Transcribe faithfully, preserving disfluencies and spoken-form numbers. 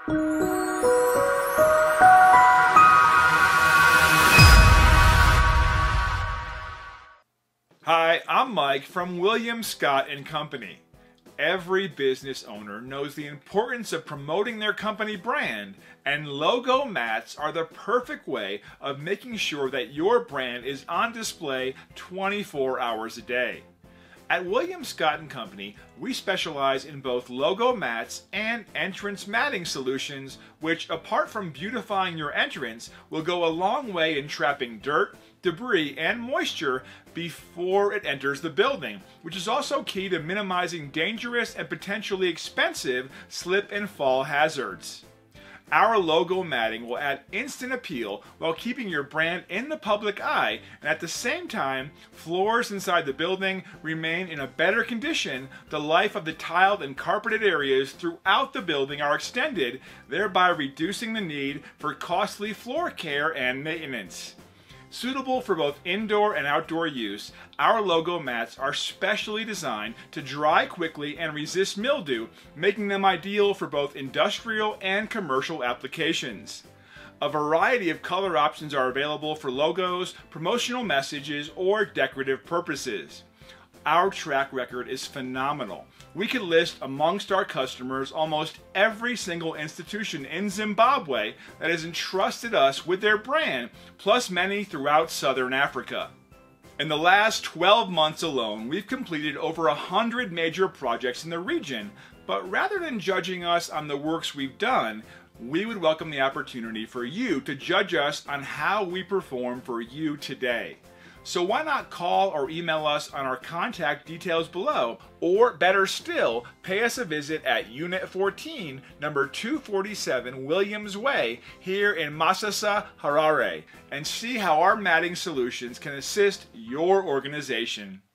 Hi, I'm Mike from Williams Scott and Company. Every business owner knows the importance of promoting their company brand, and logo mats are the perfect way of making sure that your brand is on display twenty-four hours a day. At Williams Scott and Company, we specialize in both logo mats and entrance matting solutions, which, apart from beautifying your entrance, will go a long way in trapping dirt, debris, and moisture before it enters the building, which is also key to minimizing dangerous and potentially expensive slip and fall hazards. Our logo matting will add instant appeal while keeping your brand in the public eye, and at the same time, floors inside the building remain in a better condition. The life of the tiled and carpeted areas throughout the building are extended, thereby reducing the need for costly floor care and maintenance. Suitable for both indoor and outdoor use, our logo mats are specially designed to dry quickly and resist mildew, making them ideal for both industrial and commercial applications. A variety of color options are available for logos, promotional messages, or decorative purposes. Our track record is phenomenal. We could list amongst our customers almost every single institution in Zimbabwe that has entrusted us with their brand, plus many throughout Southern Africa. In the last twelve months alone, we've completed over a hundred major projects in the region, but rather than judging us on the works we've done, we would welcome the opportunity for you to judge us on how we perform for you today. So why not call or email us on our contact details below, or better still, pay us a visit at Unit fourteen, number two forty-seven Williams Way here in Masasa, Harare, and see how our matting solutions can assist your organization.